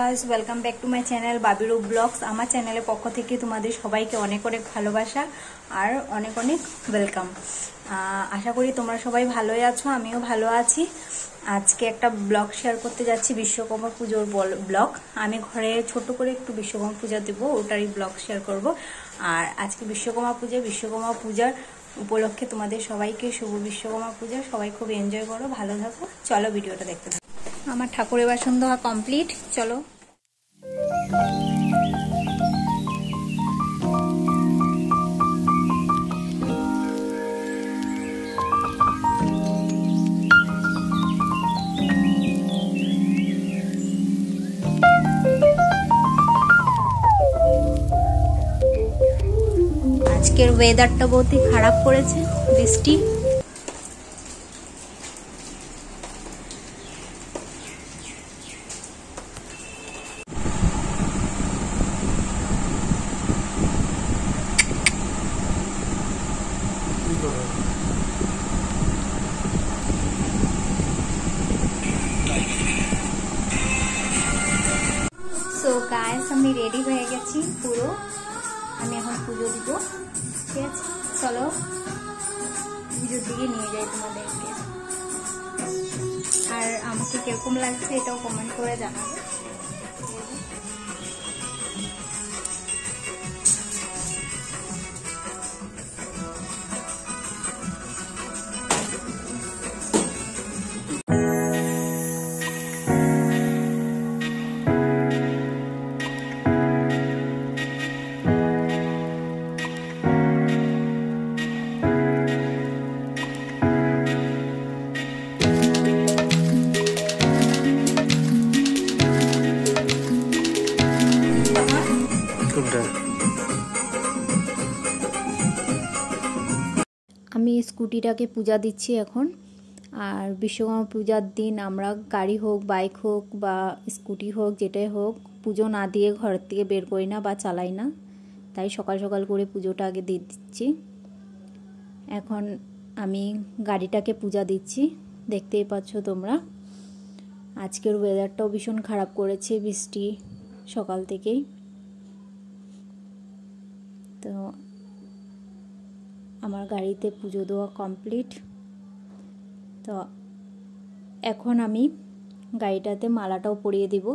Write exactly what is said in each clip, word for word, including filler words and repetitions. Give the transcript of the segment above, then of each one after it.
Guys, welcome back to my channel Babiru blogs. আমার চ্যানেলের পক্ষ থেকে তোমাদের সবাইকে অনেক অনেক ভালোবাসা আর অনেক অনেক ওয়েলকাম। আশা করি তোমরা সবাই ভালোই আছো, আমিও ভালো আছি। আজকে একটা ব্লগ শেয়ার করতে যাচ্ছি, বিশ্বকর্মা পুজোর ব্লগ। আমি ঘরে ছোট করে একটু বিশ্বকর্মা পূজা দেবো, ওটারই ব্লগ শেয়ার করব। আর আজকে বিশ্বকর্মা পূজা, বিশ্বকর্মা পূজার উপলক্ষে তোমাদের সবাইকে শুভ বিশ্বকর্মা পূজা। সবাই খুব এনজয় করো, ভালো থাকো। চলো ভিডিওটা দেখতে থাকো। আমার ঠাকুরের বাসন ধোয়া কমপ্লিট, চলো। আজকের ওয়েদারটা বহুতই খারাপ করেছে, বৃষ্টি। সো গাইস, আমি রেডি হয়ে গেছি পুরো। আমি এখন পুজো দিব, ঠিক আছে? চলো পুজোর দিকে নিয়ে যাই তোমাদেরকে। আর আমাকে কিরকম লাগছে এটাও কমেন্ট করে জানাবে। আমি স্কুটিটাকে পূজা দিচ্ছি এখন। আর বিশ্বকর্মা পূজার দিন আমরা গাড়ি হোক, বাইক হোক বা স্কুটি হোক, যেটাই হোক, পুজো না দিয়ে ঘরের থেকে বের করি না বা চালাই না। তাই সকাল সকাল করে পুজোটা আগে দিয়ে দিচ্ছি। এখন আমি গাড়িটাকে পূজা দিচ্ছি, দেখতেই পাচ্ছ তোমরা। আজকের ওয়েদারটাও ভীষণ খারাপ করেছে, বৃষ্টি সকাল থেকেই। তো আমার গাড়িতে পুজো দেওয়া কমপ্লিট। তো এখন আমি গাড়িটাতে মালাটাও পরিয়ে দিব।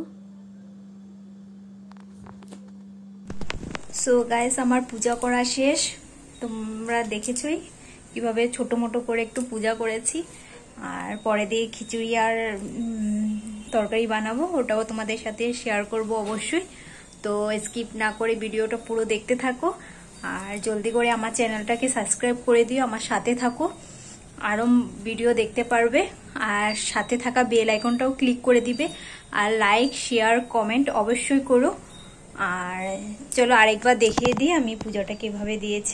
সো গাইস, আমার পূজা করা শেষ। তোমরা দেখেছই কিভাবে ছোট মোটো করে একটু পূজা করেছি। আর পরে দিয়ে খিচুড়ি আর তরকারি বানাবো, ওটাও তোমাদের সাথে শেয়ার করব অবশ্যই। তো স্কিপ না করে ভিডিওটা পুরো দেখতে থাকো। আর জলদি করে আমার চ্যানেলটাকে সাবস্ক্রাইব করে দিও, আমার সাথে থাকো, আরও ভিডিও দেখতে পারবে। আর সাথে থাকা বেল আইকনটাও ক্লিক করে দিবে। আর লাইক, শেয়ার, কমেন্ট অবশ্যই করো। আর চলো আরেকবার দেখিয়ে দিই আমি পূজাটা কিভাবে দিয়েছি।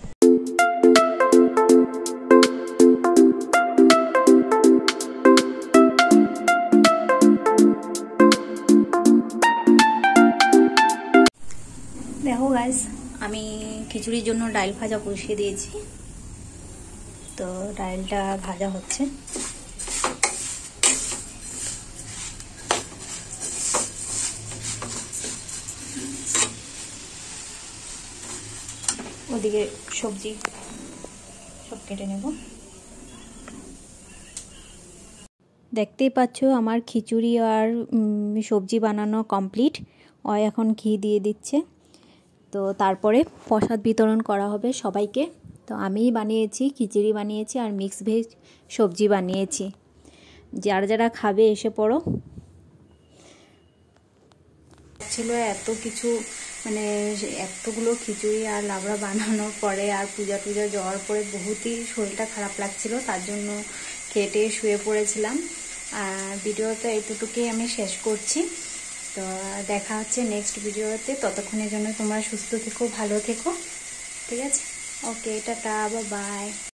দেখো গাইস, আমি খিচুড়ির জন্য ডাল ভাজা বসিয়ে দিয়েছি। তো ডালটা ভাজা হচ্ছে। ওদিকে সবজি সব কেটে নেব। দেখতেই পাচ্ছ আমার খিচুড়ি আর সবজি বানানো কমপ্লিট। ও এখন ঘি দিয়ে দিচ্ছে। তো তারপরে প্রসাদ বিতরণ করা হবে সবাইকে। তো আমিই বানিয়েছি, খিচুড়ি বানিয়েছি আর মিক্স ভেজ সবজি বানিয়েছি। যারা যারা খাবে এসে পড়ো। ছিল এত কিছু, মানে এতগুলো খিচুড়ি আর লাবড়া বানানোর পরে আর পূজা টুজা যাওয়ার পরে বহুতই শরীরটা খারাপ লাগছিল, তার জন্য খেটে শুয়ে পড়েছিলাম। আর ভিডিওটা এতটুকুই আমি শেষ করছি। তো দেখা হচ্ছে নেক্সট ভিডিওতে। ততক্ষণের জন্য তোমরা সুস্থ থেকো, ভালো থেকো, ঠিক আছে? Okay, tata, bye by.